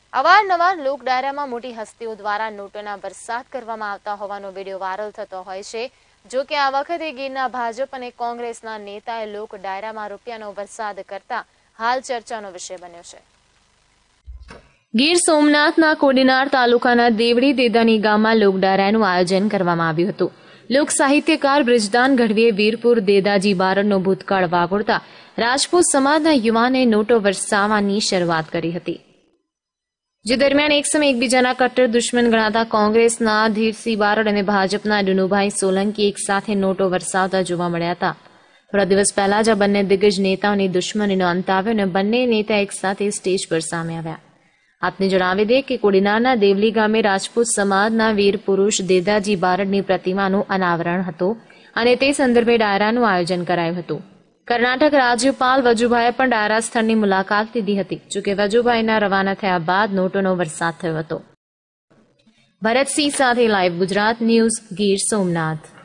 અવારનવાર લોક ડાયરામાં મોટી હસ્તીઓ દ્વારા નોટોના વરસાદ કરવામાં આવતા હોવાનો વિડીયો વાયરલ થતો હોય છે। જો કે આ વખતે ગીરના ભાજપ અને કોંગ્રેસના નેતાએ લોક ડાયરામાં રૂપિયાનો વરસાદ કરતા હાલ ચર્ચાનો વિષય બન્યો છે। ગીર સોમનાથના કોડીનાર તાલુકાના દેવડી દેદાની ગામમાં લોક ડાયરાનું આયોજન કરવામાં આવ્યું હતું। લોક સાહિત્યકાર બ્રિજદાન ગઢવીએ વીરપુર દેદાજી બારડનો ભૂતકાળ વાગોળતા રાજપૂત સમાજના યુવાને નોટો વરસાવવાની શરૂઆત કરી હતી। જે દરમિયાન એક સમય એકબીજાના કટ્ટર દુશ્મન ગણાતા કોંગ્રેસના ધીરસિંહ બારડ અને ભાજપના ડુનુભાઈ સોલંકી એક સાથે નોટો વરસાવતા જોવા મળ્યા હતા। થોડા દિવસ પહેલા જ આ બંને દિગ્ગજ નેતાઓની દુશ્મનીનો અંત આવ્યો અને બંને નેતા એક સાથે સ્ટેજ પર સામે આવ્યા। આપને જણાવી દે કે કોડીનારના દેવલી ગામે રાજપૂત સમાજના વીર પુરુષ દેદાજી બારડની પ્રતિમાનું અનાવરણ હતું અને તે સંદર્ભે ડાયરાનું આયોજન કરાયું હતું। કર્ણાટક રાજ્યપાલ વજુભાઈએ પણ ડાયરા સ્થળની મુલાકાત લીધી હતી। જોકે વજુભાઈના રવાના થયા બાદ નોટોનો વરસાદ થયો હતો। ભરતસિંહ સાથે લાઈવ ગુજરાત ન્યૂઝ, ગીર સોમનાથ।